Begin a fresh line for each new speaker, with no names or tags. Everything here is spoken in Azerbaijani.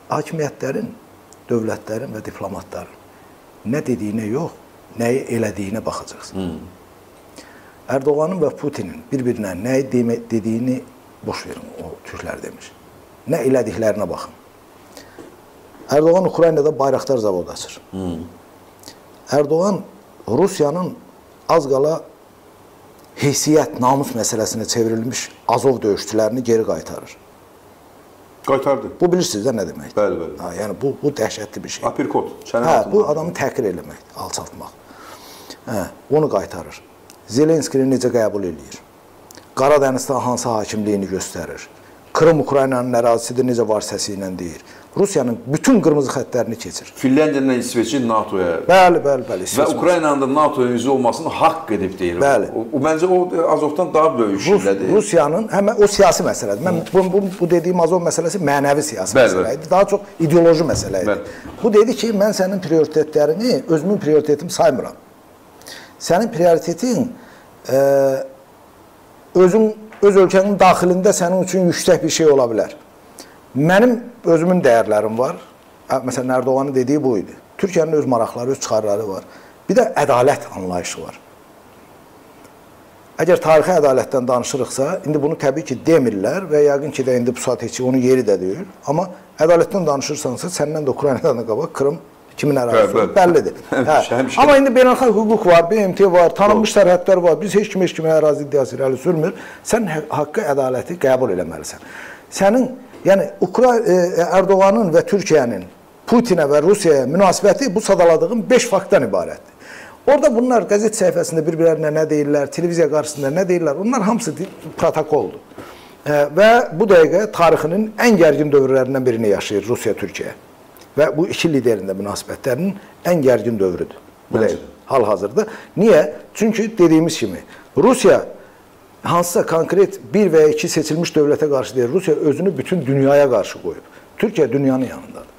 hakimiyyətlərin, dövlətlərin və diplomatların nə dediyinə yox, nəyi elədiyinə baxacaqsın. Erdoğanın və Putinin bir-birinə nəyi dediyini boş verin, o türklər demiş. Nə elədiklərinə baxın. Erdoğan Ukraynada Bayraktar zavodu açır. Erdoğan Rusiyanın az qala heysiyyət, namus məsələsinə çevrilmiş Azov döyüşçülərini geri qaytarır.
Qaytardı.
Bu bilirsiniz də nə deməkdir?
Bəli, bəli.
Yəni bu dəhşətli bir şey.
Apirkot.
Bu adamı təhqir eləmək, alçaltmaq. Onu qaytarır. Zelenskini necə qəbul eləyir? Qaradənizdə hansı hakimliyini göstərir? Krım Ukraynanın ərazisidir, necə var səsi ilə deyir. Rusiyanın bütün qırmızı xəttlərini keçir.
Finlandiya ilə İsveçin NATO-ya.
Bəli.
Və Ukraynanın da NATO-ya üzv olmasını haqq edib deyir.
Bəli.
Məncə o Azovdan daha böyük şillədir.
Rusiyanın, həmən o siyasi məsələdir. Mən bu dediyim Azov məsələsi mənəvi siyasi məsələ idi. Daha çox ideoloji məsələ idi. Bu dedi ki, mən sənin prioritetlərini özümün prioritetim saymıram. Sənin prioritetin öz ölkənin daxilində sənin üçün yüksək bir şey ola bilər. Mənim özümün dəyərlərim var. Məsələn, Erdoğan'ın dediyi bu idi. Türkiyənin öz maraqları, öz çıxarları var. Bir də ədalət anlayışı var. Əgər tarixi ədalətdən danışırıqsa, indi bunu təbii ki demirlər və yəqin ki də indi bu saat heç onun yeri də deyil. Amma ədalətdən danışırsansa, səndən də Ukraynadan da qabaq Krım kimin ərazisi bəllidir. Amma indi beynəlxalq hüquq var, BMT var, tanınmış sərhədlər var. Biz heç kim ərazi iddiası irəli sürmür. Sən haqqı, ədaləti qəbul eləməlisən. Sənin, yəni Erdoğan'ın və Türkiyənin Putinə və Rusiyaya münasibəti bu sadaladığım 5 faktdan ibarətdir. Orada bunlar qəzet səhifəsində bir-birlərinə nə deyirlər, televiziya qarşısında nə deyirlər, onlar hamısı protokoldur. Və bu dəqiqə tarixinin ən gərgin dövrlərindən birini yaşayır Rusiya-Türkiyə. Və bu iki liderin də münasibətlərinin ən gərgin dövrüdür. Hal-hazırda. Niyə? Çünki dediyimiz kimi, Rusiya hansısa konkret bir və ya iki seçilmiş dövlətə qarşı deyil, Rusiya özünü bütün dünyaya qarşı qoyub. Türkiyə dünyanın yanındadır.